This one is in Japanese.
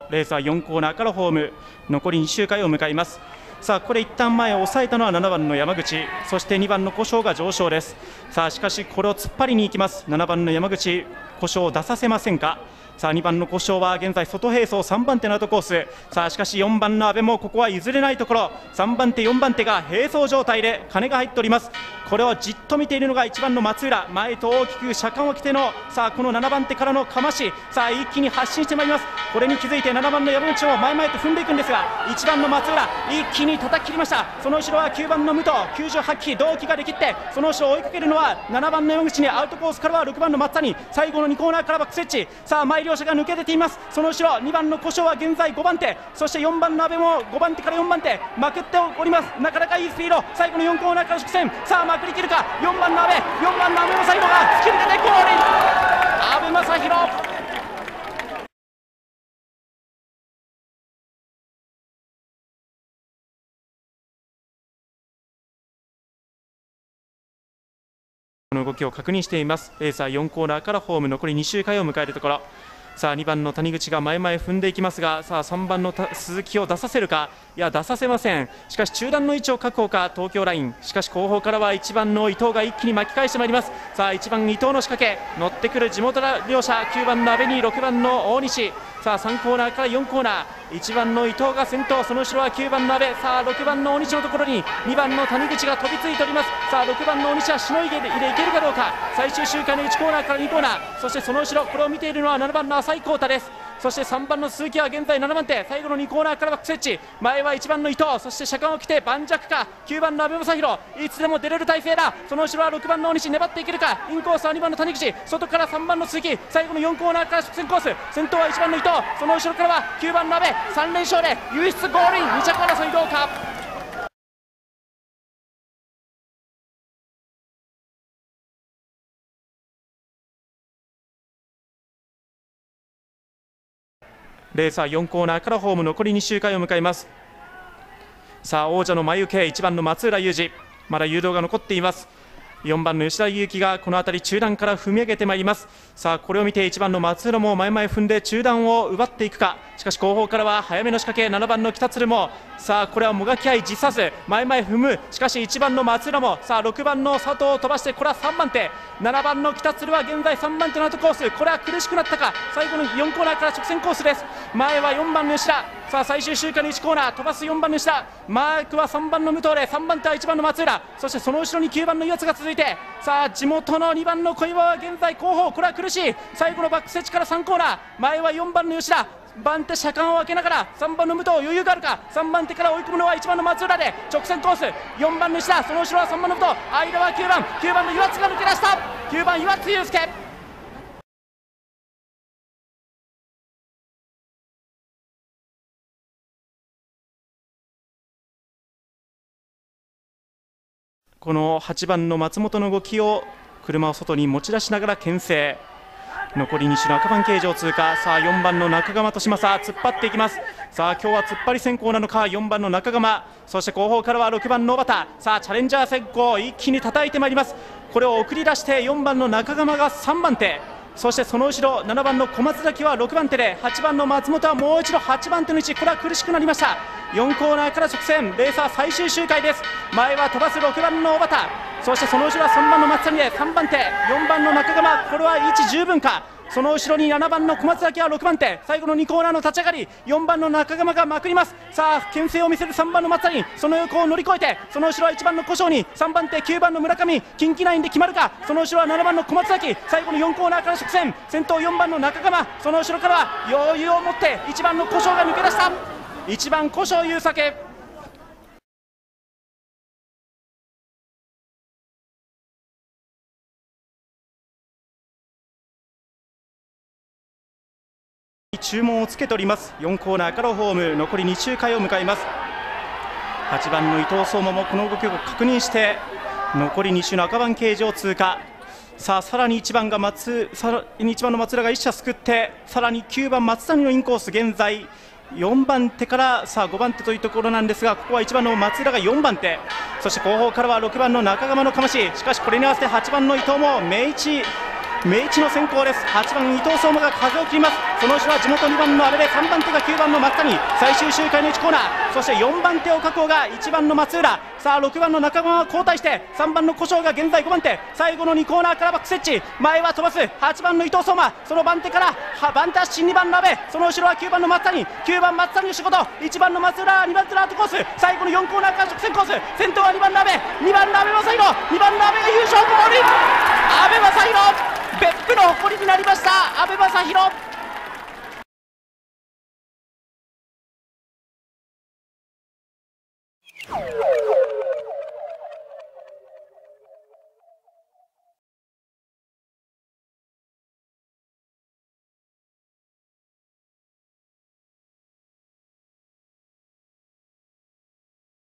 レースは4コーナーからホーム、残り2周回を迎えます。さあこれ一旦前を抑えたのは7番の山口、そして2番の古性が上昇です。さあしかしこれを突っ張りに行きます。7番の山口、古性を出させませんか。さあ2番の古性は現在外並走3番手のアウトコース。さあしかし4番の阿部もここは譲れないところ、3番手4番手が並走状態で金が入っております。これをじっと見ているのが1番の松浦、前と大きく車間を着てのさあこの7番手からのかまし、さあ一気に発進してまいります。これに気づいて7番の山口を前々と踏んでいくんですが、1番の松浦一気に叩き切りました。その後ろは9番の武藤、98期同期ができって、その後ろを追いかけるのは7番の山口に、アウトコースからは6番の松谷、最後の2コーナーからバックスエッジ。さあ前両者が抜け出ています。その後ろ2番の古性は現在5番手、そして4番の阿部も5番手から4番手まくっております。なかなかいいスピード、最後の4コーナーから直線、さあまくりきるか。4番の阿部、4番の阿部正宏が突き抜けてゴールイン。阿部正宏、この動きを確認しています。レースは4コーナーからホーム、残り2周回を迎えるところ。さあ2番の谷口が前々踏んでいきますが、さあ3番の鈴木を出させるか。いや出させません。しかし中段の位置を確保か東京ライン。しかし後方からは1番の伊藤が一気に巻き返してまいります。さあ1番伊藤の仕掛け、乗ってくる地元両者、9番の阿部に6番の大西。さあ3コーナーから4コーナー、1番の伊藤が先頭、その後ろは9番の阿部、さあ6番の大西のところに2番の谷口が飛びついております。さあ6番の大西はしのいでいけるかどうか。最終周回の1コーナーから2コーナー、そしてその後ろこれを見ているのは7番の浅井浩太です。そして3番の鈴木は現在7番手、最後の2コーナーからバックスエッジ、前は1番の伊藤、そして車間を着て盤石か9番の阿部正宏、いつでも出れる体勢だ。その後ろは6番の大西、粘っていけるか。インコースは2番の谷口、外から3番の鈴木、最後の4コーナーから直線コース、先頭は1番の伊藤、その後ろからは9番の阿部、3連勝で唯一ゴールイン。2着争いどうか。レースは4コーナーからホーム、残り2周回を迎えます。さあ王者の前受け、1番の松浦雄二、まだ誘導が残っています。4番の吉田裕樹がこの辺り中段から踏み上げてまいります。さあこれを見て1番の松浦も前々踏んで中段を奪っていくか。しかし後方からは早めの仕掛け、7番の北鶴もさあこれはもがき合い実さず前々踏む。しかし1番の松浦もさあ6番の佐藤を飛ばして、これは3番手、7番の北鶴は現在3番手のアウトコース、これは苦しくなったか。最後の4コーナーから直線コースです。前は4番の吉田、さあ最終周回の1コーナー飛ばす4番の吉田、マークは3番の武藤で、3番手は1番の松浦、そしてその後ろに9番の岩津が続いて、さあ地元の2番の小岩は現在後方、これは苦しい。最後のバックスエッジから3コーナー、前は4番の吉田、番手車間を開けながら3番の武藤、余裕があるか。3番手から追い込むのは1番の松浦で直線コース、4番の吉田、その後ろは3番の武藤、間は9番の岩津が抜け出した。9番岩津祐介、この8番の松本の動きを車を外に持ち出しながら牽制。残り2周の赤番形状通過。さあ4番の中川利正突っ張っていきます。さあ今日は突っ張り先行なのか。4番の中川、そして後方からは6番の小畑。さあチャレンジャー先行、一気に叩いてまいります。これを送り出して4番の中川が3番手、そしてその後ろ7番の小松崎は6番手で、8番の松本はもう一度8番手の位置、これは苦しくなりました。4コーナーから直線、レースは最終周回です。前は飛ばす6番の小畑、そしてその後ろは3番の松谷で3番手、4番の中川、これは位置十分か。その後ろに7番の小松崎は6番手、最後の2コーナーの立ち上がり、4番の中川がまくります。さあ牽制を見せる3番の松谷、その横を乗り越えて、その後ろは1番の古性に3番手9番の村上、近畿内で決まるか。その後ろは7番の小松崎、最後の4コーナーから直線、先頭4番の中川、その後ろからは余裕を持って1番の古性が抜け出した。1番古性優作、注文をつけております。4コーナーからホーム、残り2周回を迎えます。8番の伊藤相馬もこの動きを確認して残り2周の赤番形状通過。さあさらに1番の松浦が1車すくって、さらに9番松谷のインコース、現在4番手からさあ5番手というところなんですが、ここは1番の松浦が4番手、そして後方からは6番の中川のかまし。しかしこれに合わせて8番の伊藤も明治明治の先行です。8番伊藤相馬が風を切ります。その後ろは地元2番の阿部で、3番手が9番の松谷、最終周回の1コーナー、そして4番手を確保が1番の松浦、さあ6番の中川が交代して、3番の古性が現在5番手、最後の2コーナーからバックスエッジ、前は飛ばす8番の伊藤相馬、その番手から番手発進2番の阿部、その後ろは9番の松谷、9番松谷の仕事、1番の松浦、2番手のアウトコース、最後の4コーナーから直線コース、先頭は2番の阿部、2番の阿部正宏、2番の阿部が優勝ゴール、阿部正宏、別府の誇りになりました、阿部正宏。 you